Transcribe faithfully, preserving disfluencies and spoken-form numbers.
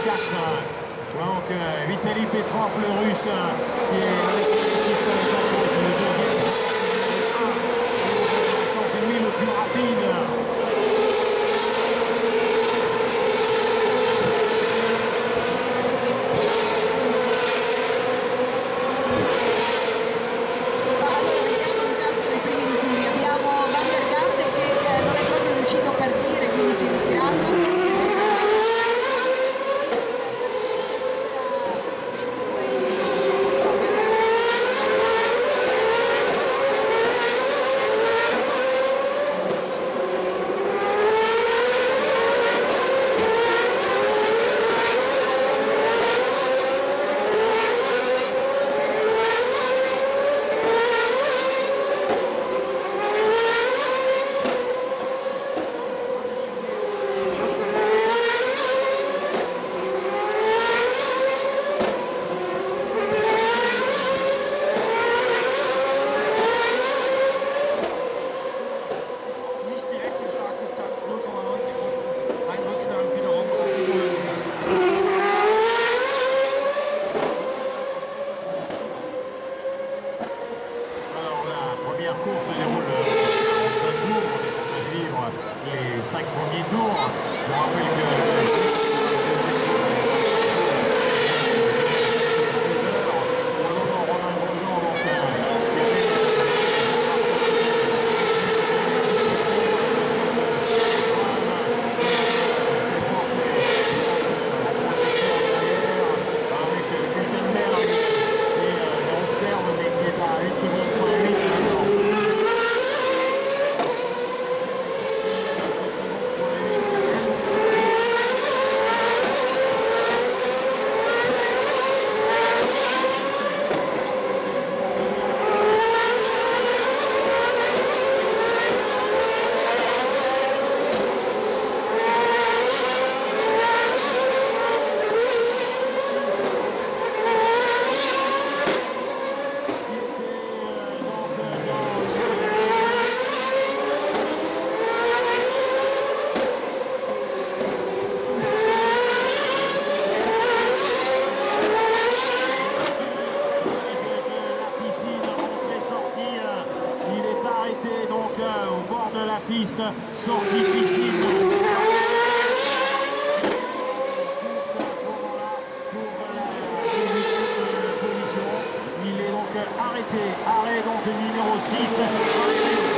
quatre. Donc euh, Vitaly Petrov, le russe, qui est avec l'équipe Baton, c'est le deuxième. Pour l'instant, c'est lui le plus rapide. Si è ritirato e adesso première course se déroule quarante-cinq tours. On est en train de vivre les cinq premiers tours. Je vous rappelle que seize heures, pour le moment, Romain Grosjean, donc, avec Hülkenberg, et on observe, mais qui est à une seconde point huit maintenant. Donc euh, au bord de la piste, sortie piscine. Course à ce moment-là pour la position. Il est donc arrêté. Arrêt donc numéro six.